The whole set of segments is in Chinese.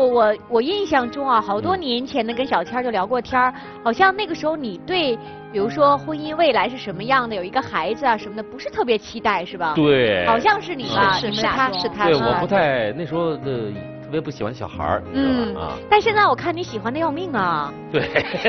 我印象中啊，好多年前呢跟小千就聊过天儿，好像那个时候你对，比如说婚姻未来是什么样的，有一个孩子啊什么的，不是特别期待是吧？ 对， 好像是你吧？ 是你们俩他说是他对，我不太那时候的特别不喜欢小孩儿，你知道吧？啊， 但现在我看你喜欢的要命啊。 对。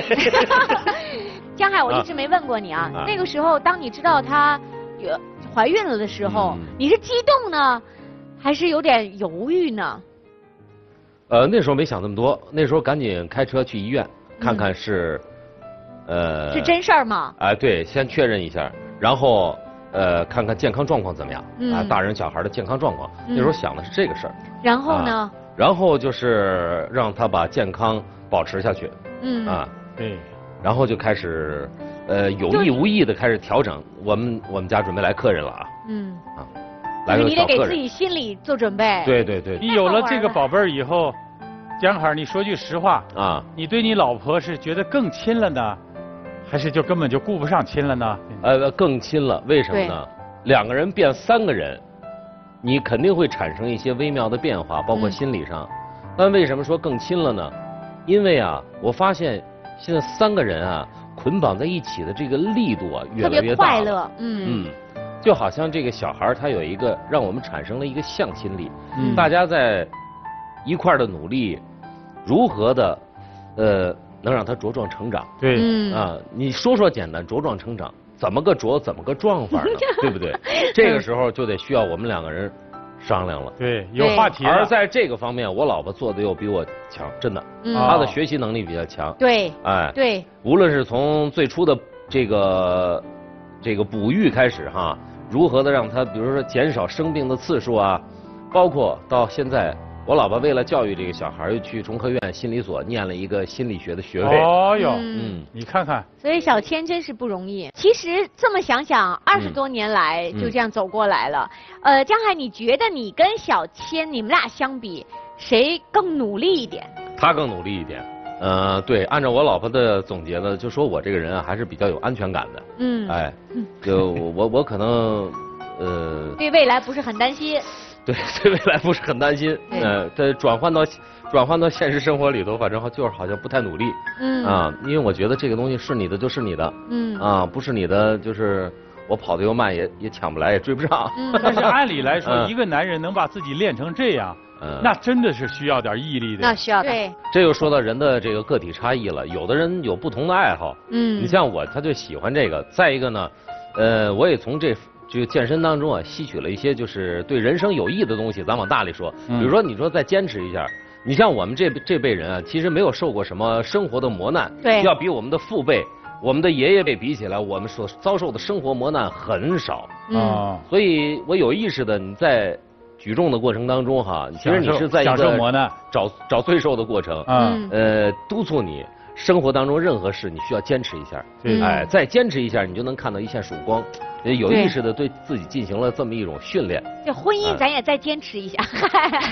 江海，我一直没问过你啊，那个时候当你知道她怀孕了的时候，你是激动呢，还是有点犹豫呢？ 那时候没想那么多，那时候赶紧开车去医院看看是， 是真事儿吗？ 对，先确认一下，然后看看健康状况怎么样，大人小孩的健康状况。那时候想的是这个事儿。 然后呢？ 然后就是让他把健康保持下去。 对。 然后就开始，有意无意的开始调整。我们家准备来客人了啊。来个你得给小客人。 自己心里做准备。 对。 你有了这个宝贝儿以后，江海，你说句实话啊，你对你老婆是觉得更亲了呢，还是就根本就顾不上亲了呢？ 更亲了，为什么呢？2个人变3个人，你肯定会产生一些微妙的变化，包括心理上。但为什么说更亲了呢？因为啊，我发现现在3个人啊捆绑在一起的这个力度啊越来越大，特别快乐。 就好像这个小孩他有一个让我们产生了一个向心力，大家在一块儿的努力，如何的能让他茁壮成长？ 对， 你说简单，茁壮成长，怎么个茁，怎么个壮法呢？对不对？这个时候就得需要我们2个人商量了。 对，有话题了。 而在这个方面，我老婆做的又比我强，真的，她的学习能力比较强。 对， 对，无论是从最初的这个哺育开始哈，如何的让她，比如说减少生病的次数啊，包括到现在。我老婆为了教育这个小孩，又去中科院心理所念了一个心理学的学位。 哦哟，你看看。 所以小千真是不容易。其实这么想想，20多年来就这样走过来了。江海，你觉得你跟小千，你们俩相比，谁更努力一点？ 他更努力一点。对，按照我老婆的总结呢，就说我这个人啊，还是比较有安全感的。就我可能对未来不是很担心。 对未来不是很担心，在转换到现实生活里头，反正就是好像不太努力，因为我觉得这个东西是你的就是你的，不是你的就是我跑得又慢也抢不来也追不上。 但是按理来说，一个男人能把自己练成这样，那真的是需要点毅力的。 那需要的。 对， 这又说到人的这个个体差异了，有的人有不同的爱好，你像我，他就喜欢这个。再一个呢，我也从这个健身当中啊，吸取了一些就是对人生有益的东西。咱往大里说，比如说你说再坚持一下，你像我们这辈人啊，其实没有受过什么生活的磨难，要比我们的父辈、我们的爷爷辈比起来，我们所遭受的生活磨难很少。所以我有意识的你在举重的过程当中哈，其实你是在一个磨难找罪受的过程。督促你生活当中任何事你需要坚持一下，再坚持一下，你就能看到一线曙光。有意识的对自己进行了这么一种训练。 这婚姻咱也再坚持一下。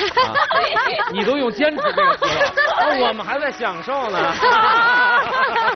你都用坚持这个词了，我们还在享受呢。